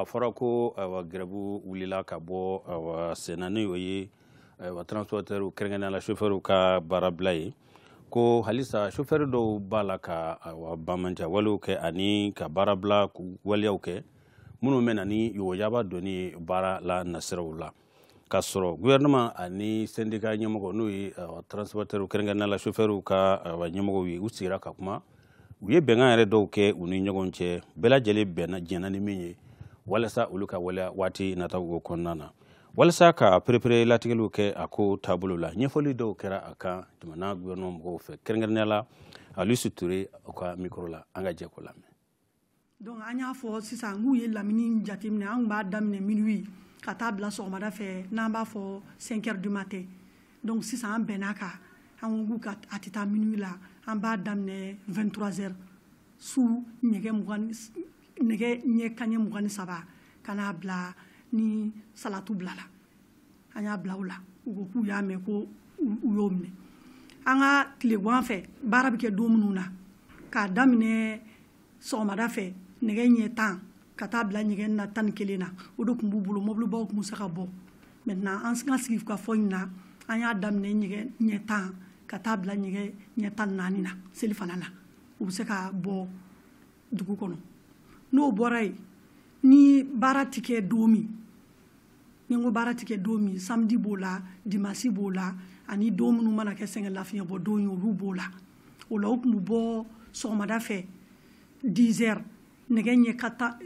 fɔra ko grève wulila ka bɔ senna ni o ye transporteur kɛrɛnkɛrɛnnenya la chauffeur ka baara bila ye ko halisa chauffeur dɔw b'a la ka bamananjan walew kɛ ani ka baara bila waleyaw kɛ minnu bɛ na ni yɔgɔjaba donni baara la nasiraw la ka sɔrɔ gouvernement ani syndicat ɲɛmɔgɔ n'o ye transporteur kɛrɛnkɛrɛnnenya la chauffeur ka ɲɛmɔgɔw ye u sigira ka kuma u ye bɛnkan yɛrɛ dɔw kɛ u ni ɲɔgɔn cɛ bɛɛ lajɛlen bɛnna jɛnna ni min ye walasa olu ka waleya waati nataw kɔnɔna na walasa ka perepere latigɛliw kɛ a ko taabolo la ɲɛfɔli dɔw kɛra a kan jamana gouvernement mɔgɔw fɛ kɛrɛnkɛrɛnnenya la Aliusu Ture u ka micro la an ka jɛ ko lamɛn. Donc an y'a fɔ sisan n'u ye lamini jateminɛ an b'a daminɛ minuit ka taa bila sɔgɔmada fɛ n'an b'a fɔ 5 heures du matin donc sisan an bɛnna kan an ko ka a tɛ taa minuit la an b'a daminɛ 23 heures su nɛgɛ ɲɛ kanɲɛ 23 ka n'a bila ni salatu bilala an y'a bila o la u ko k'u y'a mɛn ko u y'o minɛ an ka tilegan fɛ baara bɛ kɛ don minnu na k'a daminɛ sɔgɔmada fɛ nɛgɛ ɲɛ 10 ka taa bila ɲɛgɛn na 11 na o de tun b'u bolo mobilibaw tun bɛ se ka bɔ maintenant an ka sigi ka fɔ in na an y'a daminɛ ɲɛgɛn ɲɛ 10 ka taa bila ɲɛgɛn ɲɛ 14 na selifana na u bɛ se ka bɔ dugu kɔnɔ n'o bɔra yen ni baara tɛ kɛ don min ni n ko baara tɛ kɛ don min samedi b'o la dimanche b'o la ani don minnu mana kɛ sɛgɛn lafiɲɛbɔ don ye olu b'o la o la u tun bɛ bɔ sɔgɔmada fɛ 10 heures nɛgɛ ɲɛ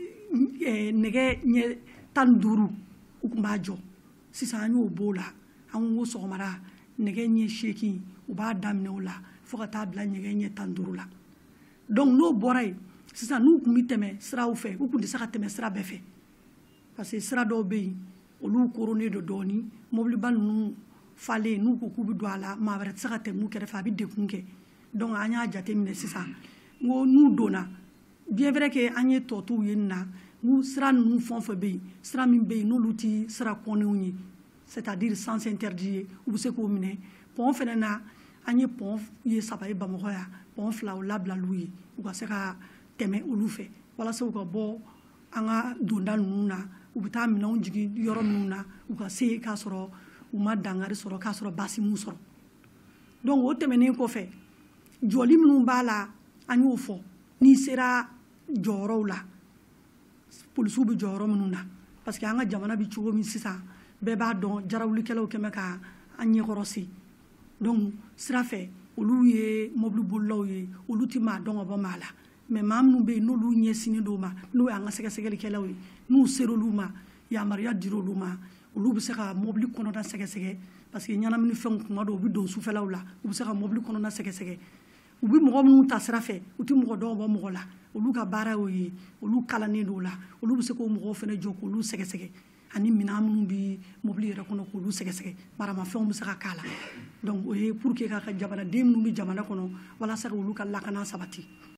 15 u tun b'a jɔ sisan an y'o b'o la an ko sɔgɔmada nɛgɛ ɲɛ 8 u b'a daminɛ o la fo ka taa bila nɛgɛ ɲɛ 15 la donc n'o bɔra yen sisan n'u tun bɛ tɛmɛ siraw fɛ u tun tɛ se ka tɛmɛ sira bɛɛ fɛ parce que sira dɔw bɛ yen olu koronnen don dɔɔni mobiliba ninnu falen n'u ko k'u bɛ don a la maa wɛrɛ tɛ se ka tɛmɛ u kɛrɛfɛ a bɛ degun kɛ donc an y'a jateminɛ sisan n ko n'u donna bien vrai que an ye tɔɔtiw ye nin na n'u sira ninnu fɛn o fɛn bɛ yen sira min bɛ yen n'olu tɛ sira kɔnɛw ye c'est à dire sens interdit ye u bɛ se k'o minɛ pont fɛnɛ na an ye pont ye 3 ye Bamakɔ yan pont 2 o labilaliw ye u ka se ka tɛmɛ olu fɛ walasa u ka bɔ an ka donda ninnu na u bɛ taa minɛnw jigin yɔrɔ minnu na u ka se k'a sɔrɔ u ma dangari sɔrɔ k'a sɔrɔ baasi m'u sɔrɔ donc o tɛmɛnen kɔfɛ jɔli minnu b'a la an y'o fɔ n'i sera jɔyɔrɔw la polisiw bɛ jɔyɔrɔ minnu na parce que an ka jamana bɛ cogo min sisan bɛɛ b'a dɔn jarawulikɛlaw kɛmɛ ka an ɲɛkɔrɔsi donc sira fɛ olu ye mobili bolilaw ye olu tɛ maa dɔn ka bɔ maa la mais maa minnu bɛ yen n'olu ɲɛsinnen don ma n'o y'an ka sɛgɛsɛgɛlikɛlaw ye n'u ser'olu ma yamaruya dir'olu ma olu bɛ se ka mobili kɔnɔna sɛgɛsɛgɛ parce que ɲɛnaminifɛnw tuma dɔw u bɛ don sufɛlaw la u bɛ se ka mobili kɔnɔna sɛgɛsɛgɛ u bɛ mɔgɔ minnu ta sira fɛ u tɛ mɔgɔ dɔn bɔ mɔgɔ la olu ka baara y'o ye olu kalannen don o la olu bɛ se k'o mɔgɔw fana jɔ k'olu sɛgɛsɛgɛ ani minɛn minnu bɛ mobili yɛrɛ kɔnɔ k'olu sɛgɛsɛgɛ maramafɛnw bɛ se ka k'a la donc o ye pour que ka jamanaden minnu bɛ jamana kɔnɔ walasa ka olu ka lakana sabati